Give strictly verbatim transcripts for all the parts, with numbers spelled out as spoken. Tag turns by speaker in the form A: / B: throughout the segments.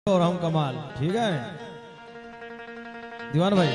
A: और हम कमाल। ठीक है दीवान भाई।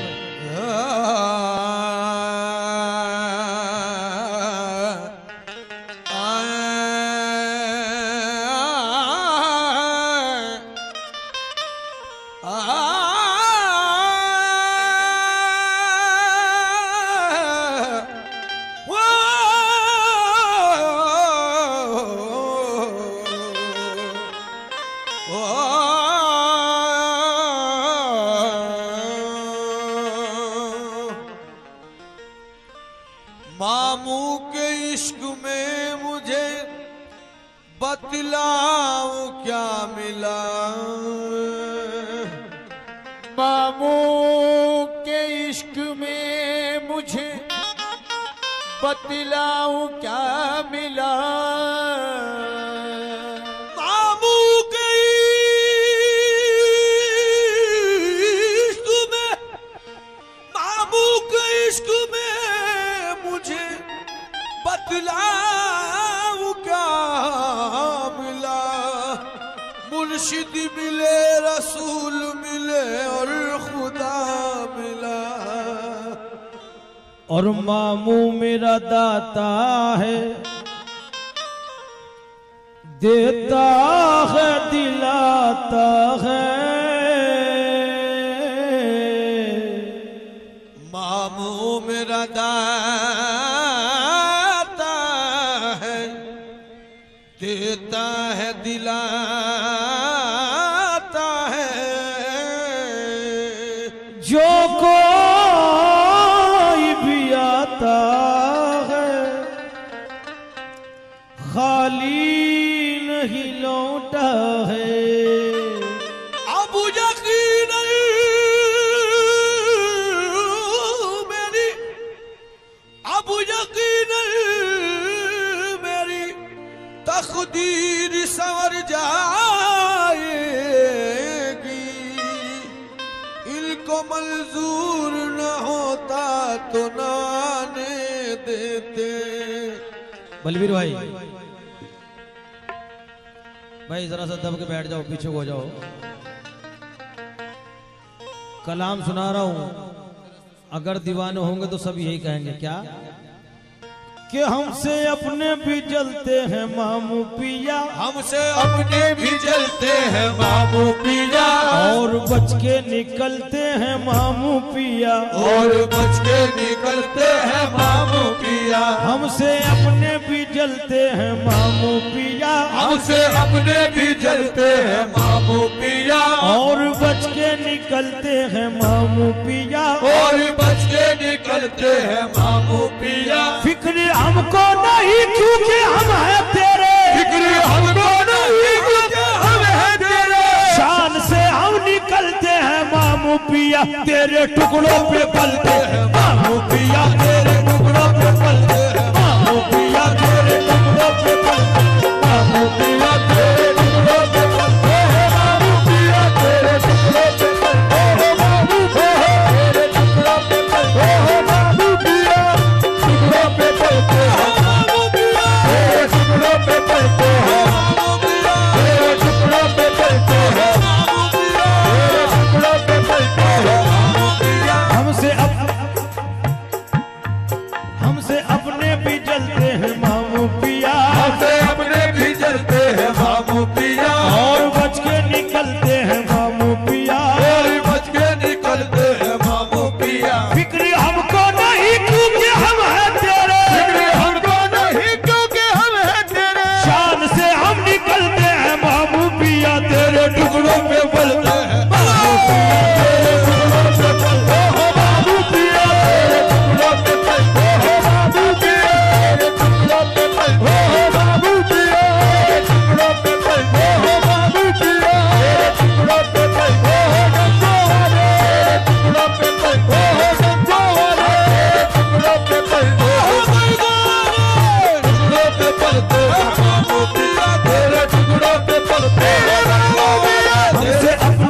B: मामू के इश्क में मुझे बतलाऊं क्या मिला।
C: मामू के इश्क में मुझे बतलाऊं क्या मिला।
B: मामू के इश्क में मामू के इश्क में मुझे बतलाऊं क्या मिला। मुर्शिद मिले रसूल मिले और खुदा मिला।
A: और मामू मेरा दाता है, देता है दिलाता है।
B: मामू मेरा दाता है, देता है दिलाता है।
A: जो कोई भी आता है खाली नहीं लौटा है।
B: अब यकीन मेरी अब यकीन मेरी तकदीर संवर जाएगी। इनको मंजूर न होता तो ना आने देते।
A: बलवीर भाई भाई जरा सा दब के बैठ जाओ, पीछे हो जाओ। कलाम सुना रहा हूं, अगर दीवाने होंगे तो सब यही कहेंगे क्या कि हमसे अपने भी जलते हैं मामू पिया।
B: हमसे अपने भी जलते हैं मामू पिया।
A: और बच के निकलते हैं मामू पिया।
B: और बच के निकलते हैं मामू पिया।
A: हमसे अपने भी जलते हैं मामू पिया।
B: हमसे अपने भी जलते हैं मामू पिया।
A: और बच के निकलते हैं मामू पिया।
B: और बच के निकलते हैं मामू पिया।
A: फिक्र हमको नहीं क्योंकि हम हैं तेरे।
B: फिक्र हमको नहीं क्योंकि हम हैं तेरे।
A: शान से हम निकलते हैं मामू पिया, तेरे टुकड़ों पे पलते हैं मामू पिया। तेरे टुकड़ों पे पलते हैं मामू पिया। तेरे टुकड़ों पे पलते हैं मामू पिया। तेरे टुकड़ों पे पलते हैं मामू पिया। तेरे टुकड़ों पे पलते हैं मामू पिया। तेरे टुकड़ों पे पलते हैं मामू पिया। टुकड़ों पे पलते हैं मामू पिया। तेरे टुकड़ों पे पलते हैं मामू पिया। तेरे टुकड़ों पे पलते हैं मामू पिया। तेरे टुकड़ों पे पलते हैं मामू पिया। हमसे अब हमसे अपने भी जलते हैं मामू पिया।
B: हमसे अपने भी जलते हैं मामू पिया।
A: और बच के निकलते हैं मामू पिया।
B: और बच के निकलते हैं मामू पिया।
A: फिक्र हमको नहीं क्योंकि हम हैं तेरे।
B: फिक्र हमको नहीं क्योंकि हम हैं तेरे।
A: शान से हम निकलते हैं मामू पिया। तेरे टुकड़ों पे पलते हैं मामू पिया। तेरे टुकड़ों पे पलते हैं मामू पिया। तेरे टुकड़ों पे पलते हैं मामू पिया। तेरे टुकड़ों पे पलते हैं मामू पिया। तेरे टुकड़ों पे पलते हैं मामू पिया। तेरे टुकड़ों पे पलते हैं गंगो वाले। तेरे टुकड़ों पे पलते हैं गंगो वाले। तेरे टुकड़ों पे पलते हैं गंगो वाले। टुकड़ों पे पलते हैं मामू पिया। तेरे टुकड़ों पे पलते हैं गंगो वाले। हमसे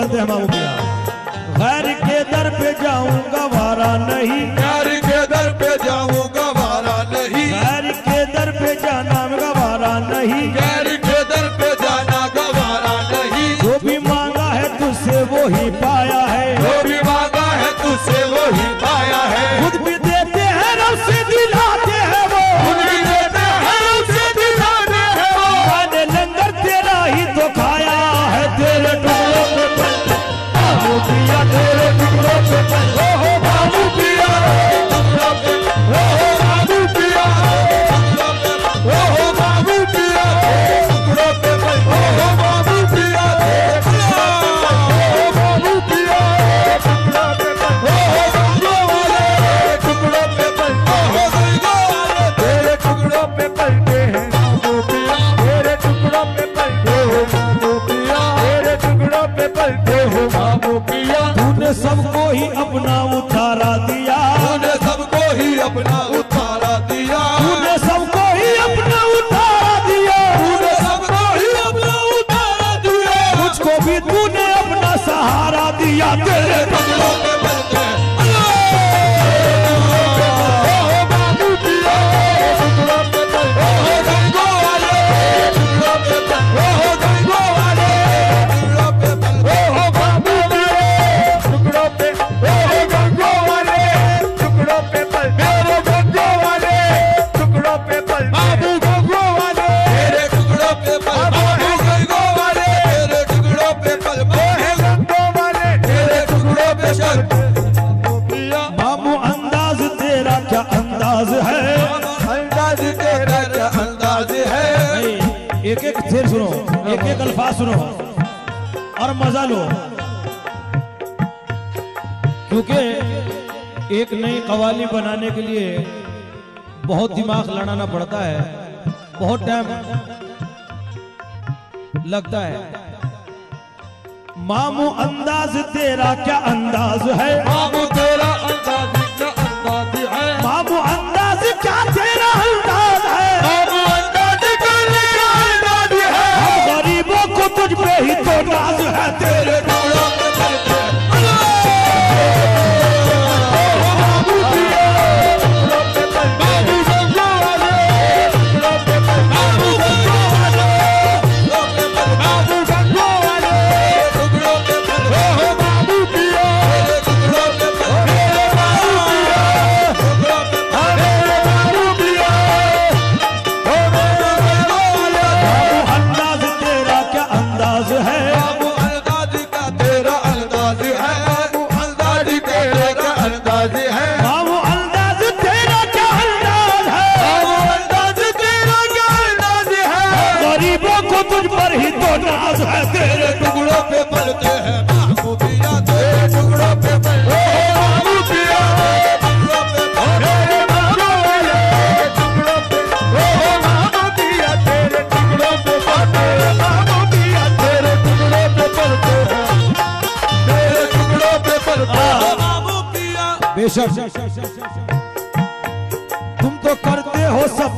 A: पलते हैं महबूबिया। गैर के दर पे जाऊंगा वारा नहीं,
B: गैर के दर पे जाऊंगा वारा नहीं,
A: गैर के दर पे जाना गवारा नहीं,
B: गैर के दर पे जाना गवारा नहीं।
A: जो भी मांगा है तुझसे वो ही पाया है,
B: जो भी मांगा है तुझसे वो ही पाया है।
A: खुद भी देते हैं रब से दिलाते हैं वो,
B: खुद भी देते हैं रब से दिलाते हैं वो।
A: मैंने लंगर तेरा ही तो खाया है, तेरे टुकड़ों पे पलते बाबू पिया, तेरे टुकड़ों पे पलते
B: ओ हो बाबू पिया टुकड़ों पे, ओ हो बाबू पिया ओ हो बाबू पिया टुकड़ों पे, ओ हो बाबू पिया ओ बाबू पिया टुकड़ों पे, ओ हो गंगो वाले टुकड़ों पे, ओ हो गंगो वाले तेरे टुकड़ों पे पलते हैं बाबू पिया, तेरे टुकड़ों पे पलते हो बाबू पिया, तेरे टुकड़ों पे पलते हो बाबू पिया।
A: तूने सबको ही अपना उतारा दिया,
B: तूने सबको ही अपना उतारा दिया,
A: तूने सबको ही अपना उतारा दिया,
B: तूने सबको ही अपना उतारा दिया।
A: मुझको भी तूने अपना सहारा दिया, तेरे
B: टुकड़ों पे पलते हैं ओ बाबू पिया टुकड़ों पे पलते, ओ हो गंगो वाले टुकड़ों पे पलते, ओ हो गंगो वाले टुकड़ों पे पलते, ओ हो बाबू पिया टुकड़ों पे, ओ हो गंगो वाले टुकड़ों पे पलते, मेरे गंगो वाले टुकड़ों पे पलते, बाबू गंगो वाले तेरे टुकड़ों पे पलते, बाबू गंगो वाले तेरे टुकड़ों पे पलते, हे गंगो वाले तेरे टुकड़ों पे चलते।
A: बाबू अंदाज तेरा क्या अंदाज है,
B: अंदाज तेरा क्या अंदाज है।
A: एक एक शेर सुनो, एक एक अल्फाज सुनो और मजा लो, क्योंकि एक नई कवाली बनाने के लिए बहुत दिमाग लड़ाना पड़ता है, बहुत टाइम लगता है। मामू अंदाज तेरा क्या अंदाज है,
B: बाबू तेरा अंदाज क्या अंदाज है,
A: मामू अंदाज क्या तेरा अंदाज है,
B: बाबू अंदाज क्या अंदाज है।
A: हम गरीबों को तुझ पे ही तो नाज है, तेरे
B: टुकड़ों पे पलते बाबू पिया टुकड़ों पे पलते, बाबू गंगो वाले टुकड़ों पे पलते, बाबू गंगो वाले टुकड़ों पे पलते, बाबू गंगो वाले टुकड़ों पे पलते, ओ हो बाबू पिया तेरे टुकड़ों पे पलते, मेरे बाबू पिया टुकड़ों पे पलते, मेरे बाबू पिया ओ मेरे गंगो वाले।
A: बाबू अंदाज तेरा क्या अंदाज है,
B: बाबू अंदाज का तेरा अंदाज है, बाबू अंदाज का तेरा अंदाज है,
A: बाबू अंदाज तेरा क्या अंदाज है,
B: बाबू अंदाज तेरा क्या अंदाज है।
A: गरीबों को तुझ पर ही तो नाज है, तेरे
B: टुकड़ों पे पलते हैं बाबू पिया, तेरे टुकड़ों पे पलते हैं बाबू पिया टुकड़ों पे पलते, मेरे बाबू वाले टुकड़ों पे, ओ हो बाबू पिया तेरे टुकड़ों पे पलते हैं बाबू पिया, तेरे टुकड़ों पे पलते हैं, तेरे टुकड़ों पे पलते हैं बाबू पिया।
A: बेशक तुम तो करते हो सब